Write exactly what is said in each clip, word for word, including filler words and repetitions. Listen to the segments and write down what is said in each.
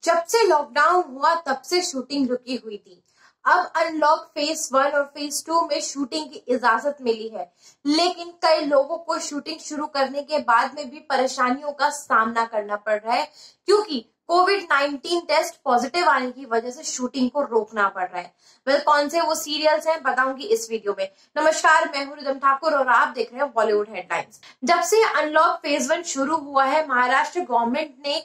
जब से लॉकडाउन हुआ तब से शूटिंग रुकी हुई थी। अब अनलॉक फेज वन और फेज टू में शूटिंग की इजाजत मिली है, लेकिन कई लोगों को शूटिंग शुरू करने के बाद में भी परेशानियों का सामना करना पड़ रहा है, क्योंकि कोविड नाइनटीन टेस्ट पॉजिटिव आने की वजह से शूटिंग को रोकना पड़ रहा है। वेल well, कौन से वो सीरियल्स हैं बताऊंगी इस वीडियो में। नमस्कार, मैं हूं रिदम ठाकुर और आप देख रहे हैं बॉलीवुड हेडलाइंस। जब से अनलॉक फेज वन शुरू हुआ है, महाराष्ट्र गवर्नमेंट ने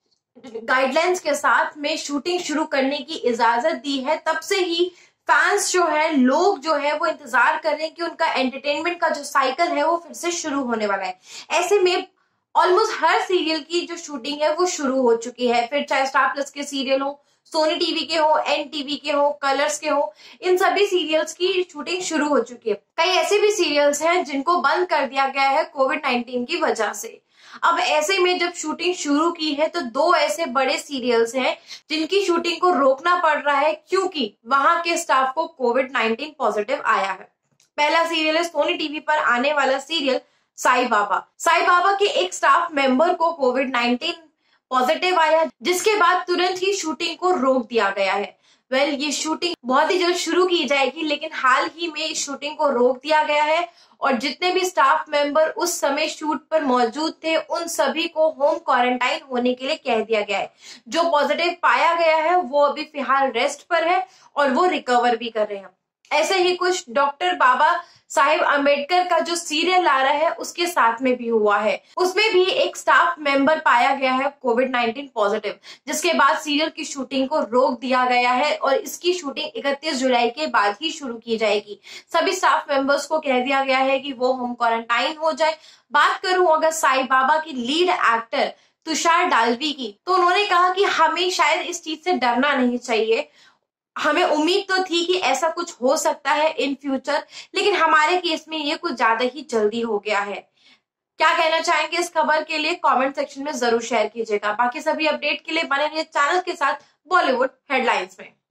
गाइडलाइंस के साथ में शूटिंग शुरू करने की इजाजत दी है। तब से ही फैंस जो है, लोग जो है वो इंतजार कर रहे हैं कि उनका एंटरटेनमेंट का जो साइकिल है वो फिर से शुरू होने वाला है। ऐसे में ऑलमोस्ट हर सीरियल की जो शूटिंग है वो शुरू हो चुकी है, फिर चाहे स्टार प्लस के सीरियल हो, सोनी टीवी के हो, एन टीवी के हो, कलर्स के हो, इन सभी सीरियल्स की शूटिंग शुरू हो चुकी है। कई ऐसे भी सीरियल्स हैं जिनको बंद कर दिया गया है कोविड नाइनटीन की वजह से। अब ऐसे में जब शूटिंग शुरू की है तो दो ऐसे बड़े सीरियल्स हैं जिनकी शूटिंग को रोकना पड़ रहा है, क्योंकि वहां के स्टाफ को कोविड नाइनटीन पॉजिटिव आया है। पहला सीरियल है सोनी टीवी पर आने वाला सीरियल साईं बाबा। साईं बाबा के एक स्टाफ मेंबर को कोविड नाइनटीन पॉजिटिव आया, जिसके बाद तुरंत ही शूटिंग को रोक दिया गया है। वेल well, ये शूटिंग बहुत ही जल्द शुरू की जाएगी, लेकिन हाल ही में इस शूटिंग को रोक दिया गया है और जितने भी स्टाफ मेंबर उस समय शूट पर मौजूद थे उन सभी को होम क्वारंटाइन होने के लिए कह दिया गया है। जो पॉजिटिव पाया गया है वो अभी फिलहाल रेस्ट पर है और वो रिकवर भी कर रहे हैं। ऐसे ही कुछ डॉक्टर बाबा साहिब अम्बेडकर का जो सीरियल आ रहा है उसके साथ में भी हुआ है। उसमें भी एक स्टाफ मेंबर पाया गया है कोविड नाइनटीन पॉजिटिव, जिसके बाद सीरियल की शूटिंग को रोक दिया गया है और इसकी शूटिंग इकतीस जुलाई के बाद ही शुरू की जाएगी। सभी स्टाफ मेंबर्स को कह दिया गया है कि वो होम क्वारंटाइन हो जाए। बात करूं अगर साईं बाबा की लीड एक्टर तुषार डालवी की, तो उन्होंने कहा कि हमें शायद इस चीज से डरना नहीं चाहिए। हमें उम्मीद तो थी कि ऐसा कुछ हो सकता है इन फ्यूचर, लेकिन हमारे केस में ये कुछ ज्यादा ही जल्दी हो गया है। क्या कहना चाहेंगे इस खबर के लिए कमेंट सेक्शन में जरूर शेयर कीजिएगा। बाकी सभी अपडेट के लिए बने रहिए चैनल के साथ बॉलीवुड हेडलाइंस में।